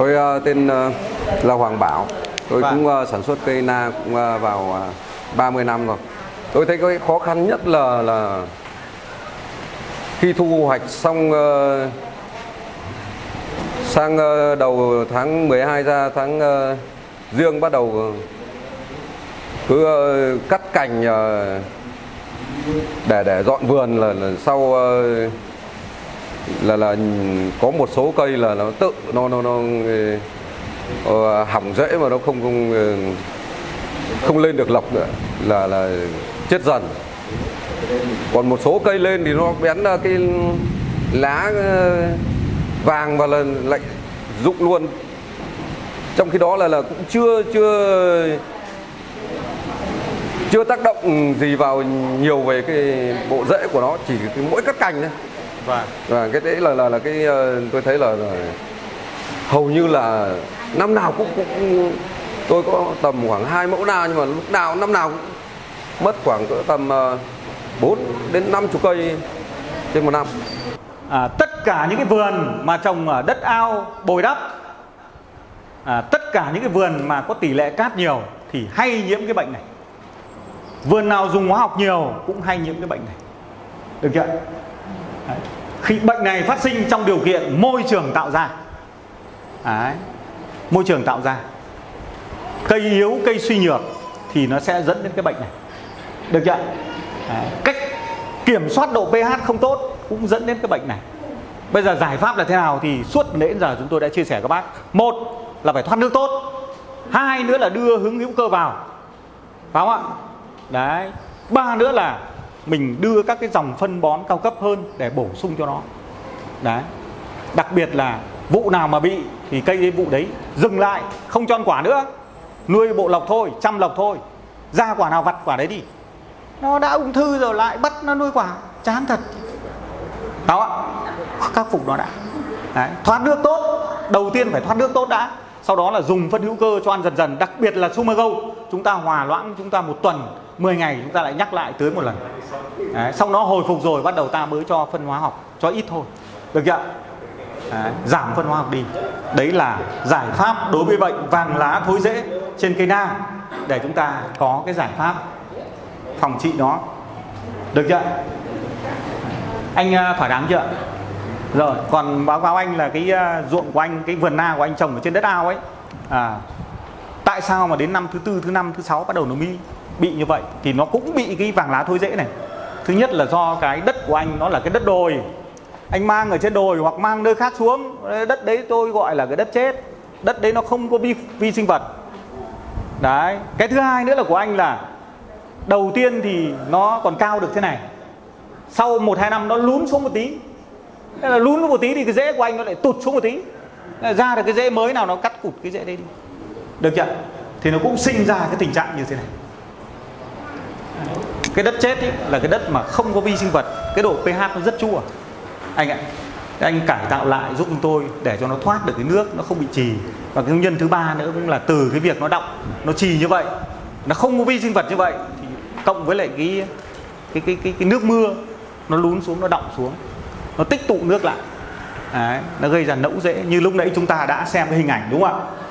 Tôi tên là Hoàng Bảo. Tôi cũng sản xuất cây na cũng vào 30 năm rồi. Tôi thấy cái khó khăn nhất là khi thu hoạch xong sang đầu tháng 12 ra tháng Giêng bắt đầu cứ cắt cành để dọn vườn là sau là có một số cây là nó tự nó hỏng rễ mà nó không lên được lộc nữa là chết dần. Còn một số cây lên thì nó bén ra cái lá vàng và là lại rụng luôn. Trong khi đó là cũng chưa tác động gì vào nhiều về cái bộ rễ của nó, chỉ cái mỗi cắt cành thôi. Và cái đấy là cái tôi thấy là hầu như là năm nào cũng tôi có tầm khoảng 2 mẫu na, nhưng mà lúc nào năm nào cũng mất khoảng tầm 4 đến 50 cây trên một năm. Tất cả những cái vườn mà trồng ở đất ao bồi đắp, tất cả những cái vườn mà có tỷ lệ cát nhiều thì hay nhiễm cái bệnh này. Vườn nào dùng hóa học nhiều cũng hay nhiễm cái bệnh này. Được chưa? Đấy. Khi bệnh này phát sinh trong điều kiện môi trường tạo ra. Đấy. Môi trường tạo ra. Cây yếu, cây suy nhược thì nó sẽ dẫn đến cái bệnh này. Được chưa? Đấy. Cách kiểm soát độ pH không tốt cũng dẫn đến cái bệnh này. Bây giờ giải pháp là thế nào thì suốt đến giờ chúng tôi đã chia sẻ các bác. Một là phải thoát nước tốt. Hai nữa là đưa hứng hữu cơ vào. Phải không ạ? Đấy. Ba nữa là mình đưa các cái dòng phân bón cao cấp hơn để bổ sung cho nó. Đấy. Đặc biệt là vụ nào mà bị thì cây đấy vụ đấy dừng lại, không cho ăn quả nữa. Nuôi bộ lộc thôi, chăm lộc thôi. Ra quả nào vặt quả đấy đi. Nó đã ung thư rồi lại bắt nó nuôi quả, chán thật. Đó, khắc phục nó đã. Đấy. Thoát nước tốt. Đầu tiên phải thoát nước tốt đã. Sau đó là dùng phân hữu cơ cho ăn dần dần. Đặc biệt là Sumago. Chúng ta hòa loãng, chúng ta 1 tuần 10 ngày chúng ta lại nhắc lại tưới 1 lần. Đấy. Xong nó hồi phục rồi bắt đầu ta mới cho phân hóa học, cho ít thôi. Được chưa? Đấy. Giảm phân hóa học đi. Đấy là giải pháp đối với bệnh vàng lá thối rễ trên cây na, để chúng ta có cái giải pháp phòng trị nó. Được chưa? Anh thỏa đáng chưa? Rồi, còn báo cáo anh là cái ruộng của anh, cái vườn na của anh trồng ở trên đất ao ấy, tại sao mà đến năm thứ 4, thứ 5, thứ 6 bắt đầu nó mới bị như vậy? Thì nó cũng bị cái vàng lá thối rễ này. Thứ nhất là do cái đất của anh nó là cái đất đồi. Anh mang ở trên đồi hoặc mang nơi khác xuống, đất đấy tôi gọi là cái đất chết. Đất đấy nó không có vi sinh vật. Đấy. Cái thứ hai nữa là của anh là đầu tiên thì nó còn cao được thế này, sau 1-2 năm nó lún xuống một tí. Thế là lún một tí thì cái rễ của anh nó lại tụt xuống một tí. Ra được cái rễ mới nào nó cắt cụt cái rễ đấy đi. Được chưa? Thì nó cũng sinh ra cái tình trạng như thế này. Cái đất chết ấy là cái đất mà không có vi sinh vật, cái độ pH nó rất chua. Anh ạ, anh cải tạo lại giúp chúng tôi để cho nó thoát được cái nước, nó không bị trì. Và cái nguyên nhân thứ ba nữa cũng là từ cái việc nó đọng, nó trì như vậy, nó không có vi sinh vật như vậy, thì cộng với lại cái nước mưa nó lún xuống, nó đọng xuống, nó tích tụ nước lại. Đấy, nó gây ra nẫu rễ như lúc nãy chúng ta đã xem cái hình ảnh, đúng không ạ?